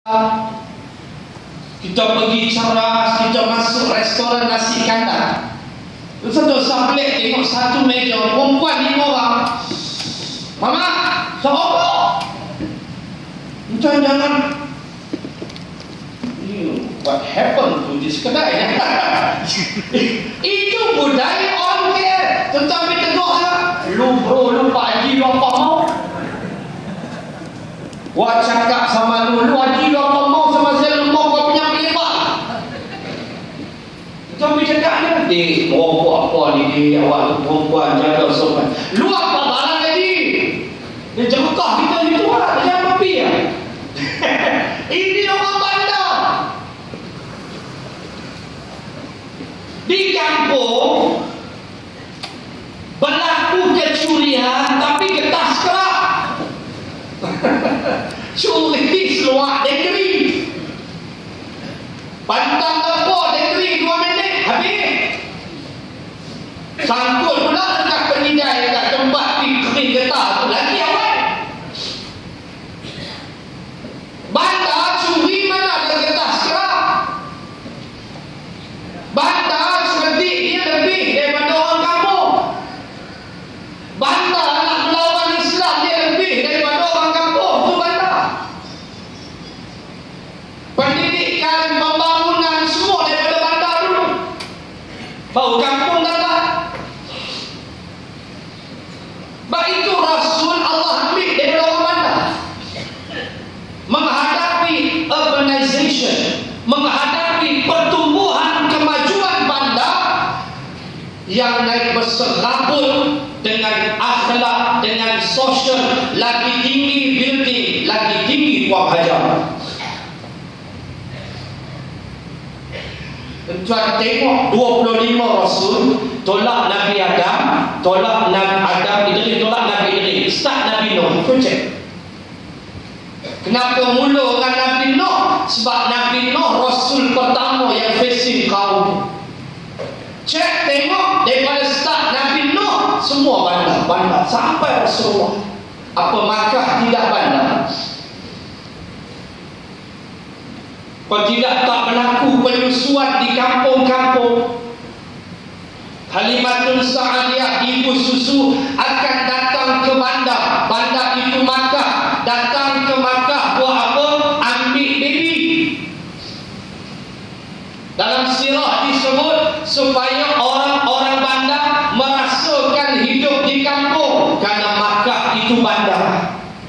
Kita pergi caras, kita masuk restoran nasi kandar. Dosa-dosa pelik tengok satu meja, perempuan 5 orang. Mama, siapa? Jangan-jangan what happened to this kedai? Itu budaya orang KL. Tetapi tengoklah, lu bro, lu Pak Haji, lu apa mau? Wah cakap sama lu Haji, lu apa mau sama saya, lu mau kau punya pelepak. Tapi cakap dia, apa ni dia, awak perempuan jaga sopan. Lu apa barang tadi? Dia cakap kita ni tu lah, dia apa pi ya? Ini orang bandar. Di kampung berlaku kecurian tapi getah kerak. Curi seluar negeri, pantang tepuk negeri 2 minit habis. Sangkut pula dekat penidai dekat tempat kering getah tu lagi awal. Bandar curi mana ada getah sekarang. Bandar seketik dia lebih daripada orang kampung. Bandar nak melawan Islam dia lebih daripada orang kampung. Tu bandar. Pendidikan, pembangunan semua daripada bandar dulu. Baru kampung datang. Sebab itu Rasul Allah ambil daripada orang bandar. Menghadapi urbanization, menghadapi pertumbuhan kemajuan bandar yang naik berserabut dengan akhlak, dengan sosial, lagi tinggi building, lagi tinggi buang hajar. Tuan tengok 25 Rasul tolak Nabi Adam, tolak Nabi Adam Idris, tolak Nabi Idris, start Nabi Nuh. Kau cek kenapa mula dengan Nabi Nuh? Sebab Nabi Nuh Rasul pertama yang facing kaum. Cek tengok daripada start Nabi Nuh semua bandar sampai Rasulullah. Apa Makkah tidak bandar? Kalau tidak tak berlaku penyusuan di kampung-kampung. Halimatun Sa'adiyah, ibu susu akan datang ke bandar. Bandar itu Makkah. Datang ke Makkah buat apa? Ambil baby. Dalam sirah disebut supaya orang-orang bandar merasakan hidup di kampung, kerana Makkah itu bandar.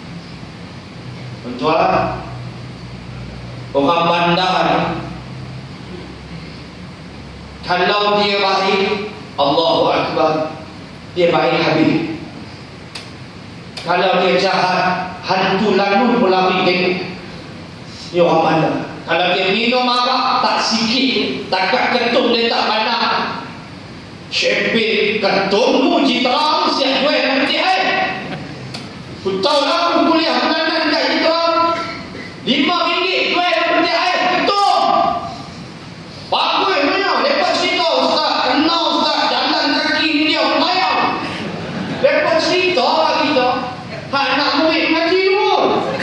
Betul? Orang bandar kalau dia baik, Allahu Akbar, dia baik habis. Kalau dia jahat, hantu lanun pula tengok. Dia orang bandar. Kalau dia minum arak tak sikit, takat ketum dia tak banyak. Syepit ketum tu Citra siap jual dalam PTI. Aku tahu lah aku kuliah bulanan dekat Citra, RM5 jual dalam PTI ketum. Bagus punya. Lepas cerita Ustaz, kenal Ustaz, jalan kaki dia melayang. Lepas cerita lah kita, hak nak murid ngaji pun.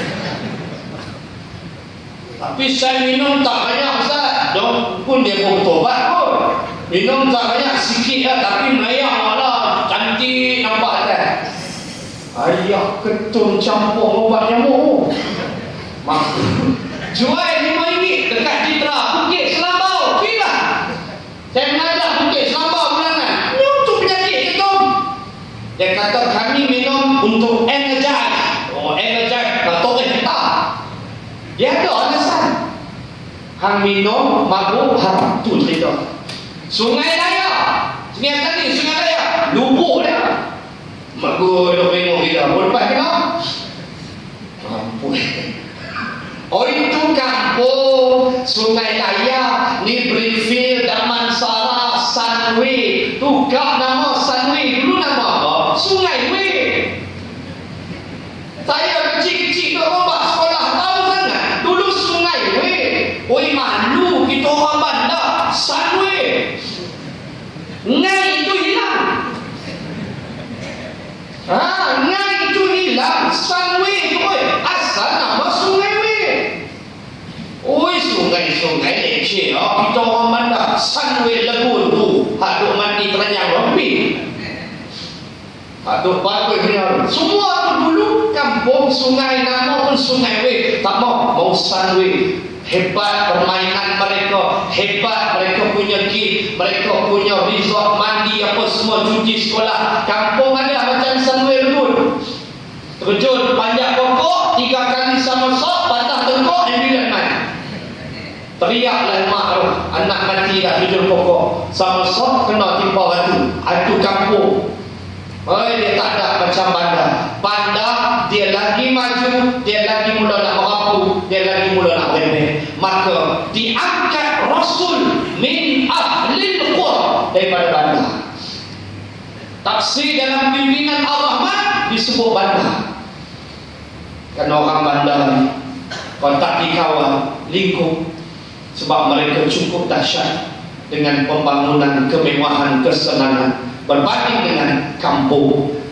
Tapi saya minum tak banyak Ustaz. Pun dia pun bertobat pun. Minum tak banyak, sikit lah, tapi melayang lah. Cantik nampak kan. Ayah ketum campur obat nyamuk. Jual RM5 dekat Citra, Bukit Selambau. Bila saya mengajar Bukit Selambau bulanan, untuk penyakit ketum. Dia kata kami minum untuk energize. Oh energize, tak tak. Dia ada alasan. Hang minum mabuk haram. Tu cerita. Sungai Daya, Sungai tadi, Sungai Daya lubuk dia. Bagus duk tengok kita. Lepas tengok ampun. Oh itu kampung Sungai Daya ni Brickfield, Damansara, Sunway. Tukar nama Sunway, dulu nama apa? Sungai Way. Saya kecil-kecil kat rumah sekolah tahu sangat. Dulu Sungai Way. Oi malu kita orang bandar. Sunway. Ngai itu hilang. Ngai itu hilang. Sunway itu asal nama Sungai Way. sungai leceh. Kita orang mana Sunway Lagoon tu haduk mandi teranyang lebih. Haduk bagus dia. Semua tu dulu kampung sungai, nama pun Sungai Way. Tak mau Sunway. Hebat permainan mereka, hebat mereka punya kit, mereka punya resort mandi apa semua, cuci sekolah. Kampung ada macam Sunway Lagoon. Terjun panjat pokok 3 kali somersault, patah tengkok, ambulan mati. Teriaklah mak tu, anak mati dah terjun pokok, somersault kena timpa batu. Itu kampung. Dia tak ada macam bandar. Bandar dia lagi maju, dia lagi mula nak merapu, dia lagi mula nak remeh. Maka diangkat Rasul min ahlil qura daripada bandar. Tafsir dalam pimpinan Ar-Rahman disebut bandar. Kerana orang bandar ni kalau tak dikawal, lingkup, sebab mereka cukup dahsyat dengan pembangunan kemewahan, kesenangan berbanding dengan kampung.